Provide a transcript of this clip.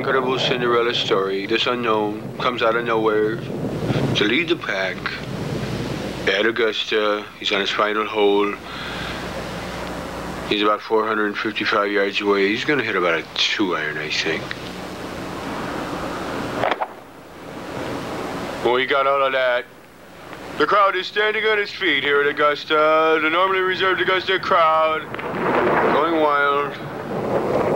incredible Cinderella story. This unknown comes out of nowhere to lead the pack at Augusta. He's on his final hole. He's about 455 yards away. He's going to hit about a 2-iron, I think. Well, he got all of that. The crowd is standing on its feet here at Augusta. The normally reserved Augusta crowd going wild.